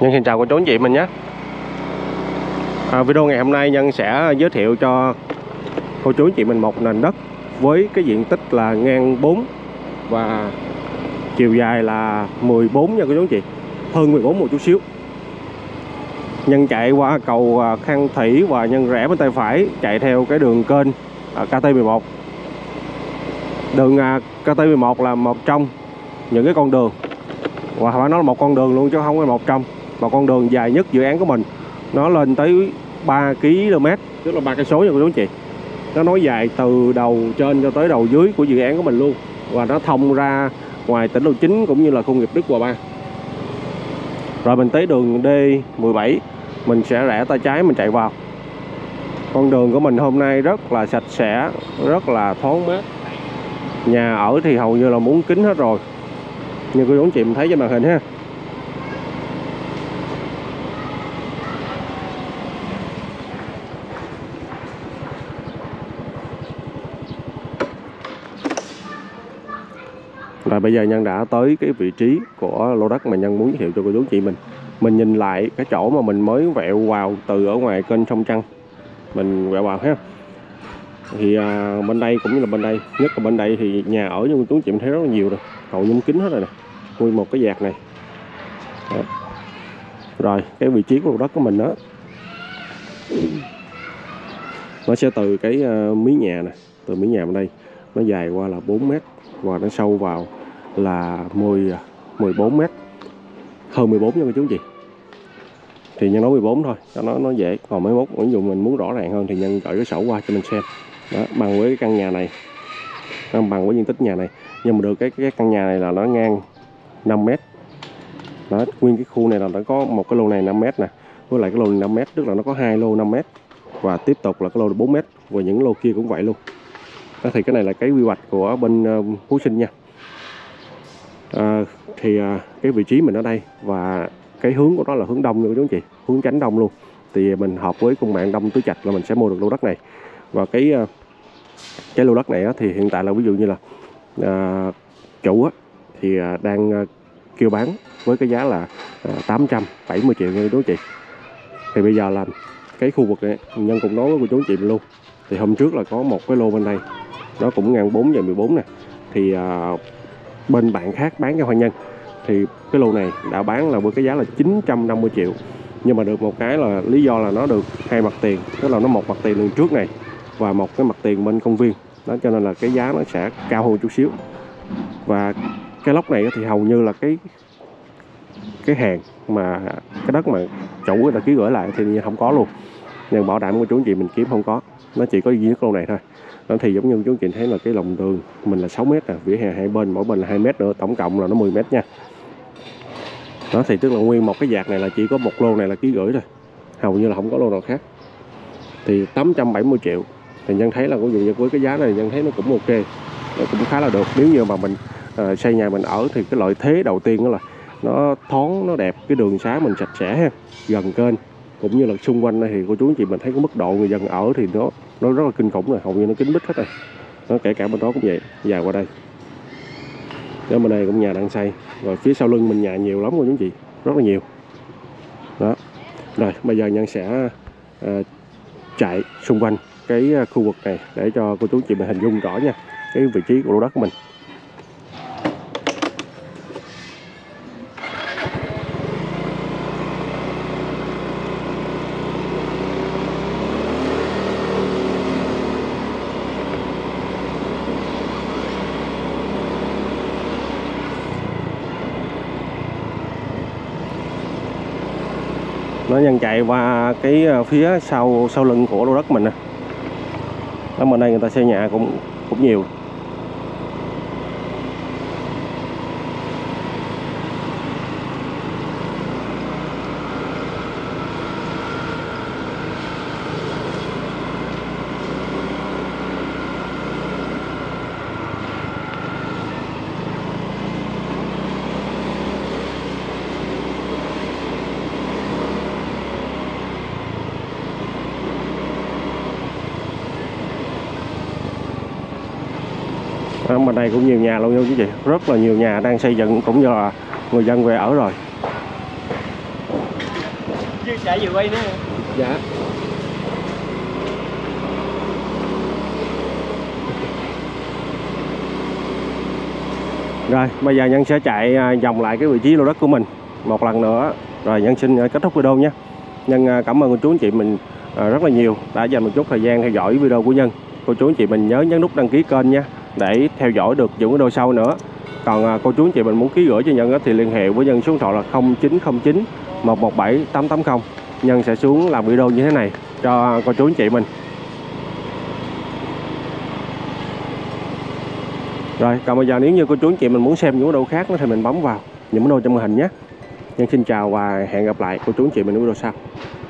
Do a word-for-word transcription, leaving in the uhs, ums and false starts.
Nhân xin chào cô chú anh chị mình nhé. à, Video ngày hôm nay Nhân sẽ giới thiệu cho cô chú anh chị mình một nền đất với cái diện tích là ngang bốn và chiều dài là mười bốn nha cô chú anh chị, hơn mười bốn một chút xíu. Nhân chạy qua cầu Khang Thủy và Nhân rẽ bên tay phải chạy theo cái đường kênh K T mười một. Đường K T mười một là một trong những cái con đường, và phải nói là một con đường luôn chứ không phải một trong, một con đường dài nhất dự án của mình. Nó lên tới ba ki lô mét, tức là ba cây số nha cô chú anh chị. Nó nối dài từ đầu trên cho tới đầu dưới của dự án của mình luôn, và nó thông ra ngoài tỉnh lộ chín cũng như là khu nghiệp Đức Hòa Ba. Rồi mình tới đường D mười bảy, mình sẽ rẽ tay trái mình chạy vào. Con đường của mình hôm nay rất là sạch sẽ, rất là thoáng mát. Nhà ở thì hầu như là muốn kín hết rồi, như cô chú anh chị mình thấy trên màn hình ha. Rồi bây giờ Nhân đã tới cái vị trí của lô đất mà Nhân muốn giới thiệu cho cô chú anh chị mình. Mình nhìn lại cái chỗ mà mình mới vẹo vào từ ở ngoài kênh sông Trăng, mình vẹo vào ha. Thì à, bên đây cũng như là bên đây, nhất là bên đây thì nhà ở như cô chú anh chị mình thấy rất là nhiều rồi, hầu như kín hết rồi nè, nguyên một cái dạt này. Đó. Rồi cái vị trí của lô đất của mình đó, nó sẽ từ cái uh, mí nhà nè, từ mí nhà bên đây nó dài qua là bốn mét và nó sâu vào là mười, mười bốn mét, hơn mười bốn nha cô chú anh chị. Thì Nhân nói mười bốn thôi cho nó nó dễ, còn mấy mốt ví dụ mình muốn rõ ràng hơn thì Nhân gửi cái sổ qua cho mình xem. Đó, bằng với cái căn nhà này, bằng với diện tích nhà này, nhưng mà được cái cái căn nhà này là nó ngang năm mét. Đó, nguyên cái khu này là nó có một cái lô này năm mét nè, với lại cái lô này năm mét, tức là nó có hai lô năm mét và tiếp tục là cái lô bốn mét, và những lô kia cũng vậy luôn. Đó, thì cái này là cái quy hoạch của bên uh, Phú Sinh nha. À, thì uh, cái vị trí mình ở đây và cái hướng của nó là hướng đông luôn chú anh chị, hướng chánh đông luôn. Thì mình hợp với cung mạng Đông Tứ Trạch là mình sẽ mua được lô đất này. Và cái uh, cái lô đất này á, thì hiện tại là ví dụ như là uh, chủ á, thì uh, đang uh, kêu bán với cái giá là uh, tám trăm bảy mươi triệu nha chú anh chị. Thì bây giờ là cái khu vực này Nhân cũng nói với cô chú anh chị luôn, thì hôm trước là có một cái lô bên đây nó cũng ngang bốn và mười bốn nè, thì uh, bên bạn khác bán cho Hoa Nhân thì cái lô này đã bán là với cái giá là chín trăm năm mươi triệu. Nhưng mà được một cái là lý do là nó được hai mặt tiền, tức là nó một mặt tiền đường trước này và một cái mặt tiền bên công viên đó, cho nên là cái giá nó sẽ cao hơn chút xíu. Và cái lốc này thì hầu như là cái cái hàng mà cái đất mà chủ người ta ký gửi lại thì không có luôn, nhưng bảo đảm của chú anh chị mình kiếm không có, nó chỉ có duy nhất lô này thôi. Đó, thì giống như chú anh chị thấy là cái lòng đường mình là sáu mét nè, vỉa hè hai bên mỗi bên là hai mét nữa, tổng cộng là nó mười mét nha. Đó, thì tức là nguyên một cái dạt này là chỉ có một lô này là ký gửi thôi, hầu như là không có lô nào khác. Thì tám trăm bảy mươi triệu thì Nhân thấy là ví dụ như với cái giá này Nhân thấy nó cũng ok, nó cũng khá là được. Nếu như mà mình uh, xây nhà mình ở thì cái lợi thế đầu tiên đó là nó thoáng, nó đẹp, cái đường xá mình sạch sẽ ha, gần kênh, cũng như là xung quanh đây thì cô chú anh chị mình thấy cái mức độ người dân ở thì nó nó rất là kinh khủng rồi, hầu như nó kín mít hết rồi. Nó kể cả bên đó cũng vậy, dài qua đây. Đó, bên đây cũng nhà đang xây, rồi phía sau lưng mình nhà nhiều lắm cô chú anh chị, rất là nhiều. Đó. Rồi bây giờ Nhân sẽ uh, chạy xung quanh cái khu vực này để cho cô chú anh chị mình hình dung rõ nha cái vị trí của lô đất của mình. Nó Nhân chạy qua cái phía sau sau lưng của lô đất mình nè. Đó, bên đây người ta xây nhà cũng cũng nhiều. Đó, bên đây cũng nhiều nhà luôn nha quý vị, rất là nhiều nhà đang xây dựng cũng như là người dân về ở rồi. Chứ chạy vừa quay nữa. Dạ. Rồi bây giờ Nhân sẽ chạy vòng lại cái vị trí lô đất của mình một lần nữa, rồi Nhân xin kết thúc video nhé. Nhân cảm ơn cô chú anh chị mình rất là nhiều đã dành một chút thời gian theo dõi video của Nhân. Cô chú anh chị mình nhớ nhấn nút đăng ký kênh nha, để theo dõi được những video sau nữa. Còn cô chú anh chị mình muốn ký gửi cho Nhân thì liên hệ với Nhân số điện thoại là không chín không chín một một bảy tám tám không. Nhân sẽ xuống làm video như thế này cho cô chú anh chị mình. Rồi còn bây giờ nếu như cô chú anh chị mình muốn xem những video khác thì mình bấm vào những video trong màn hình nhé. Nhân xin chào và hẹn gặp lại cô chú anh chị mình ở video sau.